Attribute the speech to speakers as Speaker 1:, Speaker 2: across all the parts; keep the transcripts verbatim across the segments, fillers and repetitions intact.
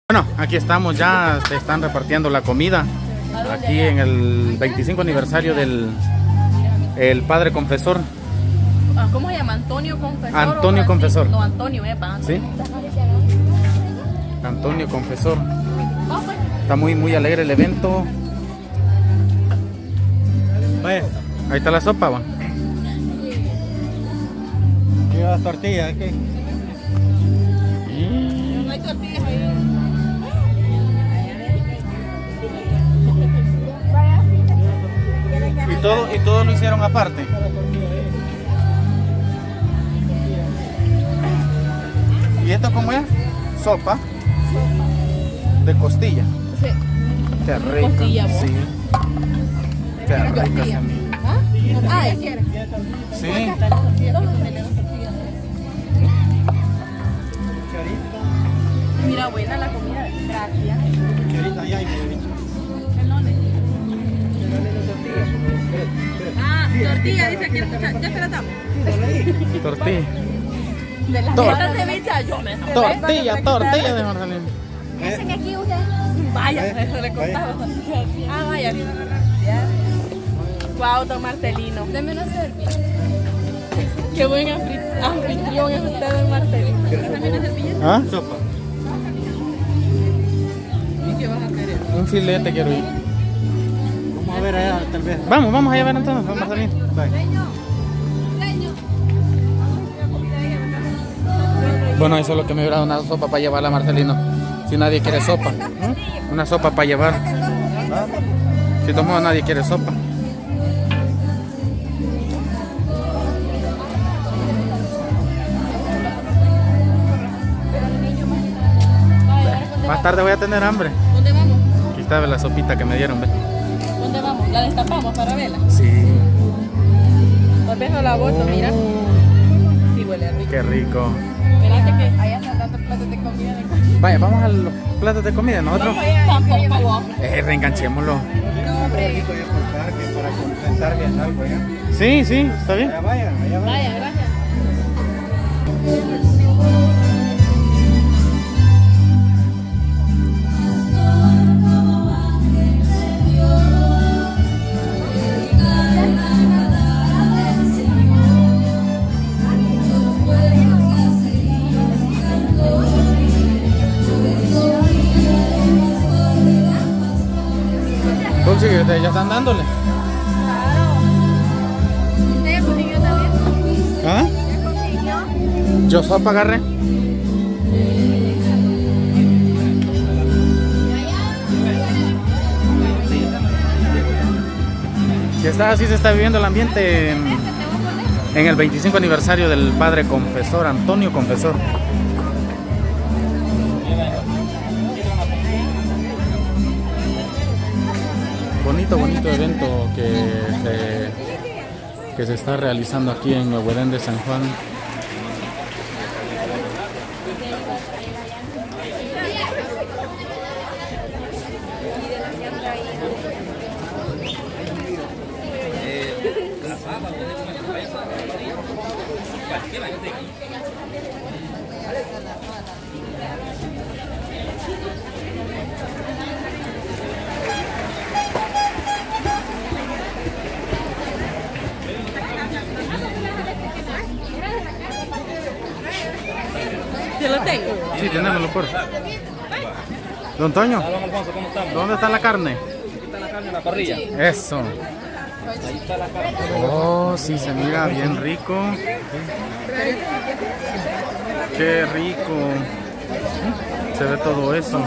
Speaker 1: Bueno, aquí estamos, ya se están repartiendo la comida. Aquí en el veinticinco aniversario del el Padre Confesor.
Speaker 2: ¿Cómo se llama? Antonio Confesor.
Speaker 1: Antonio Confesor.
Speaker 2: No, Antonio, epa.
Speaker 1: ¿Sí? Antonio Confesor. Está muy, muy alegre el evento. Ahí está la sopa, ¿va?
Speaker 3: Lleva tortillas aquí.
Speaker 2: No hay tortillas ahí.
Speaker 1: Y todo, y todo lo hicieron aparte. ¿Y esto cómo es? Sopa. De costilla.
Speaker 2: Sí.
Speaker 1: Qué rica.
Speaker 2: Costilla, ¿vos?
Speaker 1: Sí. Qué rica esa mía.
Speaker 2: ¿Ah? Ah, ¿es que
Speaker 1: Sí.
Speaker 2: Mira, buena la comida. Gracias. Ah, tortilla, dice aquí el muchacho. Ya te la damos.
Speaker 1: Tortilla.
Speaker 2: De las
Speaker 1: Tor-
Speaker 2: tortas de bicha, yo me
Speaker 1: Tortilla, tortilla de Marcelino.
Speaker 2: Ese que aquí usted. Vaya, eso le contaba. Ah, vaya. Guau, don Marcelino. Deme una servilleta. Qué buen anfri- anfitrión es usted, don Marcelino. Dame una servilleta.
Speaker 1: ¿Ah?
Speaker 3: Sopa.
Speaker 2: ¿Y qué vas a querer?
Speaker 1: Un filete quiero ir.
Speaker 3: Vamos a ver allá, tal vez.
Speaker 1: Vamos, vamos a llevar entonces, don Marcelino. Bueno, eso es lo que me hubiera dado, una sopa para llevar a Marcelino. Si nadie quiere sopa. ¿Mm? Una sopa para llevar. Si tomó nadie quiere sopa. Más tarde voy a tener hambre.
Speaker 2: ¿Dónde vamos?
Speaker 1: Aquí está la sopita que me dieron, ¿ve?
Speaker 2: ¿Dónde vamos? ¿La destapamos para verla?
Speaker 1: Sí.
Speaker 2: Tal vez no la boto, mira.
Speaker 1: Uh,
Speaker 2: Sí, huele rico.
Speaker 1: qué rico.
Speaker 2: Espérate que allá están dando platos de comida. De comida.
Speaker 1: Vaya, vamos a los platos de comida, nosotros.
Speaker 2: Tampoco vos.
Speaker 1: Eh, reenganchémoslo.
Speaker 2: No, hombre.
Speaker 3: Para contentar bien algo allá.
Speaker 1: Sí, sí, está bien.
Speaker 3: Allá vayan, allá vayan.
Speaker 2: Vaya, gracias.
Speaker 1: Dulce, que ustedes ya están dándole.
Speaker 2: ¿Usted consiguió también?
Speaker 1: ¿Ah?
Speaker 2: ¿Ya consiguió?
Speaker 1: Yo sopa agarré. Si está así se está viviendo el ambiente en, en el veinticinco aniversario del Padre Confesor, Antonio Confesor. Bonito, bonito evento que se, que se está realizando aquí en Nuevo Edén de San Juan.
Speaker 2: Yo lo tengo.
Speaker 1: Sí, tenémoslo por. Don Toño,
Speaker 4: Don Alfonso, ¿cómo estamos?
Speaker 1: ¿dónde está la carne?
Speaker 4: Aquí está la carne en la parrilla.
Speaker 1: Eso.
Speaker 4: Ahí está la carne.
Speaker 1: Oh, sí, se mira bien rico. Qué rico. Se ve todo eso.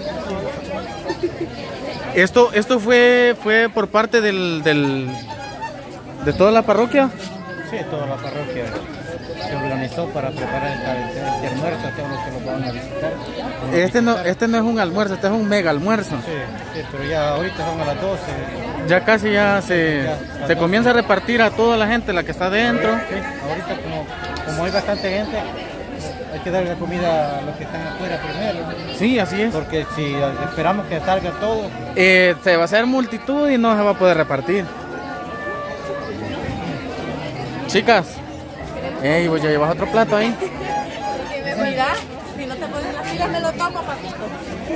Speaker 1: Esto, esto fue, fue por parte del, del, de toda la parroquia.
Speaker 3: Sí, toda la parroquia se organizó para preparar este, este almuerzo a todos los que nos van a visitar.
Speaker 1: Este no, este no es un almuerzo, este es un mega almuerzo.
Speaker 3: Sí, sí, pero ya ahorita son a las doce.
Speaker 1: Ya casi ya se, se comienza a repartir a toda la gente, la que está dentro.
Speaker 3: Sí, ahorita como, como hay bastante gente, hay que darle la comida a los que están afuera primero.
Speaker 1: Sí, así es.
Speaker 3: Porque si esperamos que salga todo,
Speaker 1: Eh, se va a hacer multitud y no se va a poder repartir. Chicas, ey, pues ya llevas otro plato ahí.
Speaker 2: Mira, si no te pones la días me lo tomo, papito.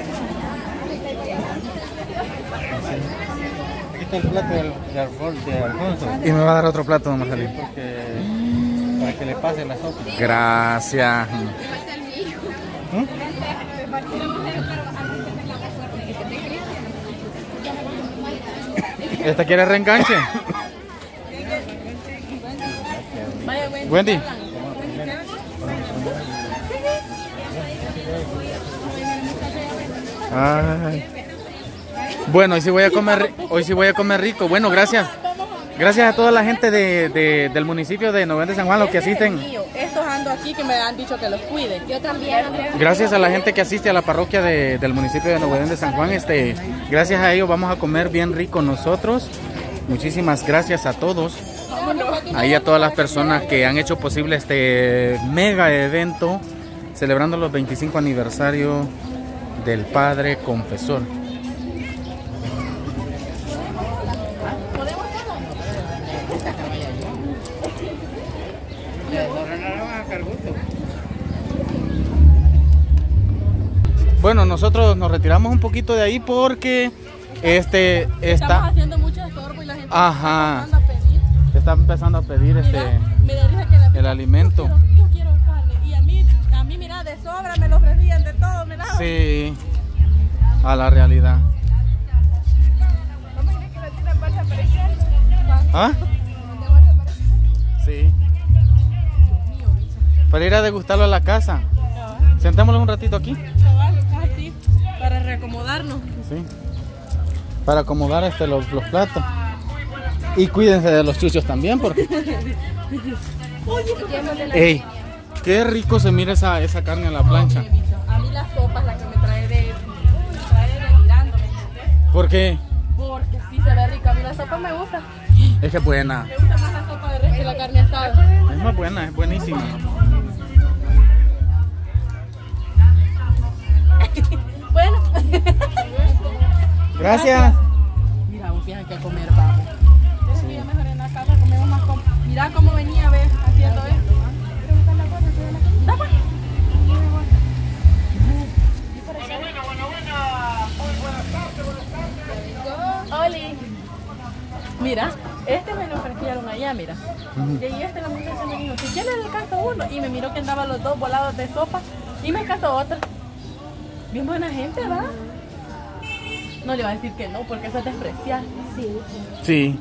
Speaker 3: Aquí está el plato de, de, Alfon- de Alfonso.
Speaker 1: Y me va a dar otro plato, don Marcelino.
Speaker 3: Porque, para que le pase la sopa.
Speaker 1: Gracias.
Speaker 3: ¿Mm?
Speaker 1: ¿Esta quiere reenganche?
Speaker 2: Vaya, Wendy.
Speaker 1: Wendy. Ay. Bueno, hoy sí voy a comer, ri- hoy sí voy a comer rico. Bueno, gracias. Gracias a toda la gente de, de- del municipio de Novedén de San Juan, los que asisten.
Speaker 2: Estos ando aquí que me han dicho que los cuide. Yo también.
Speaker 1: Gracias a la gente que asiste a la parroquia de- del municipio de Novedén de San Juan. Este, gracias a ellos vamos a comer bien rico nosotros. Muchísimas gracias a todos. Ahí a todas las personas que han hecho posible este mega evento celebrando los veinticinco aniversario del Padre Confesor. Bueno, nosotros nos retiramos un poquito de ahí porque este
Speaker 2: Estamos
Speaker 1: está,
Speaker 2: haciendo mucho estorbo y la gente
Speaker 1: ajá,
Speaker 2: está empezando a pedir.
Speaker 1: está empezando a pedir este
Speaker 2: Mira, me da risa que la
Speaker 1: el alimento.
Speaker 2: Yo quiero, yo quiero carne. Y a mí, a mí, mira, de sobra me lo ofrecían de todo, me daban.
Speaker 1: Sí, a la realidad.
Speaker 2: ¿No me dices que le tienen bolsa presión?
Speaker 1: ¿Ah? Sí. Para ir a degustarlo a la casa. Sentémoslo un ratito aquí.
Speaker 2: Cabal, así, para reacomodarnos.
Speaker 1: Sí. Para acomodar este los, los platos. Y cuídense de los chuchos también porque. ¡Ey! Qué rico se mira esa, esa carne a la plancha.
Speaker 2: A mí la sopa es la que me trae de, me trae de mirando, ¿me entiendes?
Speaker 1: ¿Por qué?
Speaker 2: Porque sí se ve rica. A mí la sopa me gusta.
Speaker 1: Es que es buena.
Speaker 2: Me gusta más la sopa de res que la carne asada.
Speaker 1: Es muy buena, es buenísima.
Speaker 2: Bueno.
Speaker 1: Gracias.
Speaker 2: Mira, vos fíjate que a comer vamos. Sí. Ya mejor en la casa comemos más com Mira cómo venía a ver haciendo esto. ¿Ah? Da, pues. Oli. Mira, este me lo ofrecieron allá, mira.
Speaker 1: Ujú.
Speaker 2: Y ahí este la muchacha me dijo, si quiere le alcanzo uno. Y me miró que andaban los dos volados de sopa y me alcanzó otro. Bien buena gente, ¿verdad? No le va a decir que no, porque eso es despreciar. Sí.
Speaker 1: Sí.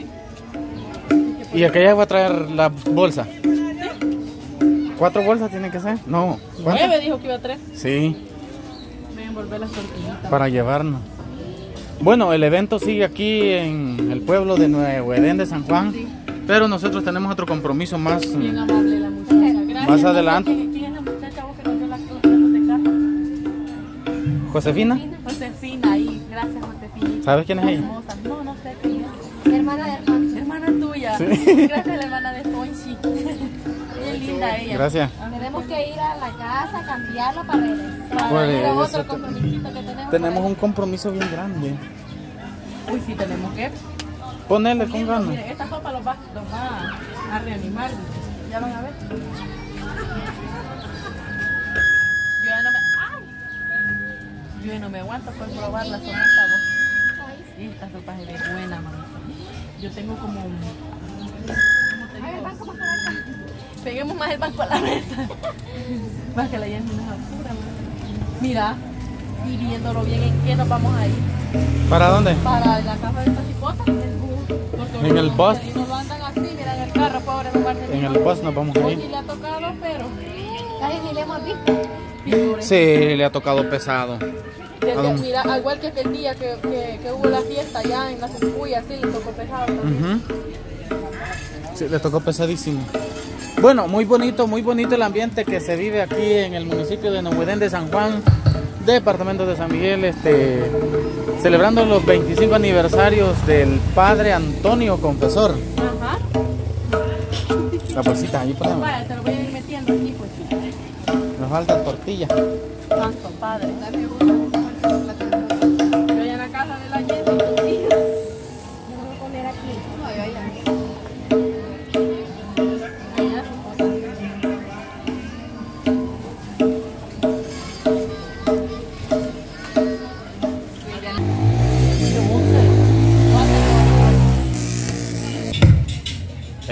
Speaker 1: Y aquella va a traer la bolsa. ¿Cuatro bolsas tienen que ser? No. ¿Cuántas?
Speaker 2: Nueve dijo que iba a tres.
Speaker 1: Sí,
Speaker 2: Me envolver las tortillitas.
Speaker 1: para llevarnos. Bueno, el evento sigue aquí en el pueblo de Nuevo Edén de San Juan, pero nosotros tenemos otro compromiso más,
Speaker 2: Bien amable la muchacha. Gracias.
Speaker 1: más adelante.
Speaker 2: ¿Quién, quién es la muchacha vos que nos dio las cosas de casa?
Speaker 1: Josefina,
Speaker 2: Josefina, ahí. Gracias, Josefina.
Speaker 1: ¿sabes quién es ella?
Speaker 2: Hermosa. No, no sé quién es.
Speaker 5: Hermana de Alfonso.
Speaker 2: Hermana tuya.
Speaker 1: Sí.
Speaker 2: Gracias a la hermana de Fonchi. Es linda ella.
Speaker 1: Gracias.
Speaker 5: Tenemos que ir a la casa, cambiarlo para regresar.
Speaker 2: Para
Speaker 1: Pues,
Speaker 2: ir a
Speaker 1: eso
Speaker 2: otro
Speaker 1: te-
Speaker 2: compromisito que tenemos.
Speaker 1: Tenemos un compromiso bien grande.
Speaker 2: Uy, sí, tenemos que.
Speaker 1: Ponerle con ganas.
Speaker 2: Miren, esta sopa los va, los va a reanimar. Ya van a ver. Yo ya no me. ¡Ay! Yo ya no me aguanto por probar la sopita, vos. Esta sopa es de buena, mamá. Yo tengo como un. ¿Cómo te digo? Peguemos más el banco a la mesa. Más que la llenen una apura. Mira, y viéndolo bien, ¿en qué nos vamos a ir?
Speaker 1: ¿Para dónde?
Speaker 2: Para la casa de esta cipota, en el bus. Porque
Speaker 1: En el
Speaker 2: los
Speaker 1: bus.
Speaker 2: marcelinos lo andan así, mira en el carro, pobre los marcelinos.
Speaker 1: En el bus nos vamos a
Speaker 2: Hoy
Speaker 1: ir.
Speaker 2: sí le ha tocado, pero.
Speaker 5: Casi ni le hemos visto.
Speaker 2: Sí, pobre.
Speaker 1: Sí, le ha tocado pesado.
Speaker 2: Desde-
Speaker 1: ¿A dónde?
Speaker 2: mira, al igual que aquel día que, que, que hubo la fiesta allá en la Cespuya, sí, le tocó pesado también.
Speaker 1: Ujú. Sí, le tocó pesadísimo. Bueno, muy bonito, muy bonito el ambiente que se vive aquí en el municipio de Nuevo Edén de San Juan, departamento de San Miguel, este, celebrando los veinticinco aniversarios del Padre Antonio Confesor.
Speaker 2: Ajá.
Speaker 1: La bolsita, ahí ponemos.
Speaker 2: Vaya, te lo voy a ir metiendo aquí, pues.
Speaker 1: Nos falta tortilla.
Speaker 2: Santo Padre. Yo allá en la casa de la Jenny, tus hijas.
Speaker 5: Yo lo voy a poner aquí. No, yo allá.
Speaker 2: Allá su cosa.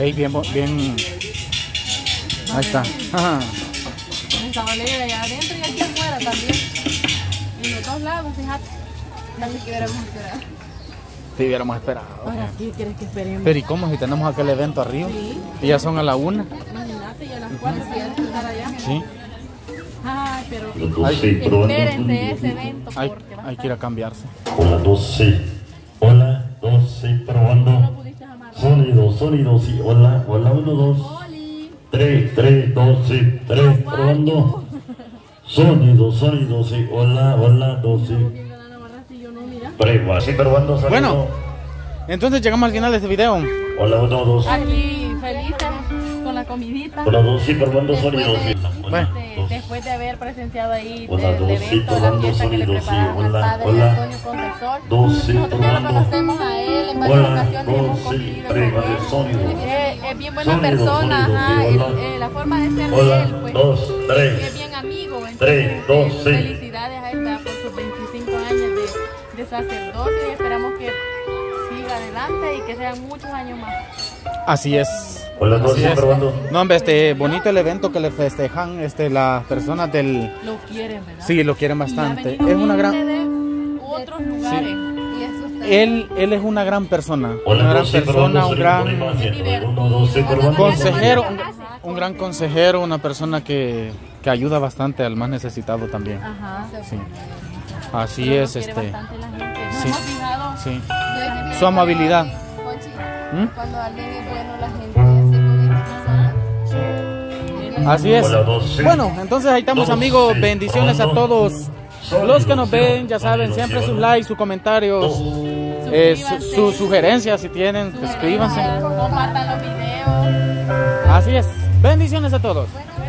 Speaker 1: Ey, bien, bo- bien. Ahí está. Ajá.
Speaker 2: Estaba alegre allá adentro y aquí afuera también. Y en los dos lados, fíjate. También que hubiéramos esperado.
Speaker 1: Si hubiéramos esperado.
Speaker 2: Ahora sí, ¿quieres que esperemos?
Speaker 1: Pero ¿y cómo si tenemos aquel evento arriba? Y ya son a la una.
Speaker 2: Imagínate, y a las cuatro si hay que estar allá.
Speaker 1: Sí.
Speaker 2: Ay, pero
Speaker 1: Hay,
Speaker 2: espérense ese evento
Speaker 1: hay,
Speaker 2: porque va a
Speaker 1: hay que ir a cambiarse.
Speaker 6: Hola, dos, sí. Hola, dos, sí, probando. Sonido, sonido, sí. Hola, hola, uno, dos. Tres, tres, dos, sí. Tres, probando. Sonido, sonido, sí. Hola, hola, dos, sí. Prueba, sí, probando, sonido.
Speaker 1: Bueno, entonces llegamos al final de este video.
Speaker 6: Hola, uno, dos.
Speaker 2: Aquí felices con la comidita.
Speaker 6: Hola, dos, sí, probando,
Speaker 2: Después
Speaker 6: sonido,
Speaker 2: de,
Speaker 6: sí.
Speaker 1: Bueno.
Speaker 2: de- después de haber presenciado ahí
Speaker 6: Hola,
Speaker 2: el
Speaker 6: dos, sí,
Speaker 2: evento, la
Speaker 6: probando
Speaker 2: fiesta que le
Speaker 6: sonido, sí.
Speaker 2: prepararon al
Speaker 6: Hola,
Speaker 2: padre
Speaker 6: hola.
Speaker 2: Antonio Confesor.
Speaker 6: Dos, sí,
Speaker 2: Nosotros ya lo
Speaker 6: probando.
Speaker 2: conocemos a él en varias
Speaker 6: Hola,
Speaker 2: ocasiones, hemos
Speaker 6: dos, sí,
Speaker 2: convivido con
Speaker 6: prueba de
Speaker 2: él.
Speaker 6: sonido.
Speaker 2: Eh, es bien buena
Speaker 6: Sonido,
Speaker 2: persona,
Speaker 6: sonido,
Speaker 2: ajá,
Speaker 6: sí,
Speaker 2: el-
Speaker 6: hola.
Speaker 2: eh, la forma de ser de
Speaker 6: Hola,
Speaker 2: él, pues,
Speaker 6: dos, tres.
Speaker 2: es bien amigo. Entonces,
Speaker 6: Tres, dos,
Speaker 2: eh,
Speaker 6: sí.
Speaker 2: felicidades a esta por sus veinticinco años de, de sacerdocio y esperamos que siga adelante y que sean muchos años más.
Speaker 1: Así es.
Speaker 6: Hola, dos,
Speaker 1: Así
Speaker 6: sí,
Speaker 1: es.
Speaker 6: probando.
Speaker 1: No, hombre, este bonito el evento que le festejan este, las personas del...
Speaker 2: Lo quieren, ¿verdad?
Speaker 1: Sí, lo quieren
Speaker 2: Y ha
Speaker 1: bastante.
Speaker 2: venido
Speaker 1: Es una
Speaker 2: gente
Speaker 1: gran...
Speaker 2: de otros lugares.
Speaker 5: Y eso está.
Speaker 1: Él, él es una gran persona.
Speaker 6: Hola,
Speaker 1: Una gran
Speaker 6: dos, sí, probando,
Speaker 1: persona, un
Speaker 6: sonido por
Speaker 1: gran
Speaker 6: imagen. Uno, dos, sí, probando.
Speaker 1: consejero, un, un gran consejero, una persona que, que ayuda bastante al más necesitado también.
Speaker 2: Ajá.
Speaker 1: Sí. Así
Speaker 2: Pero lo
Speaker 1: es,
Speaker 2: quiere
Speaker 1: este...
Speaker 2: bastante la gente. Nos
Speaker 1: sí.
Speaker 2: hemos fijado.
Speaker 1: Sí.
Speaker 5: Yo he visto
Speaker 1: Su amabilidad.
Speaker 5: Conchi,
Speaker 1: ¿Mm?
Speaker 5: cuando alguien es bueno, la gente hace con esa persona.
Speaker 1: Así es.
Speaker 6: Hola, dos, sí.
Speaker 1: Bueno, entonces ahí estamos,
Speaker 6: Dos,
Speaker 1: amigos.
Speaker 6: sí.
Speaker 1: Bendiciones a
Speaker 6: Probando.
Speaker 1: todos los que nos ven. Ya saben,
Speaker 6: Sonido,
Speaker 1: siempre
Speaker 6: sí,
Speaker 1: sus
Speaker 6: hola.
Speaker 1: likes, sus comentarios, eh, su- sus sugerencias si tienen, suscríbanse.
Speaker 2: Compartan los videos.
Speaker 1: Así es. Bendiciones a todos.
Speaker 5: Bueno,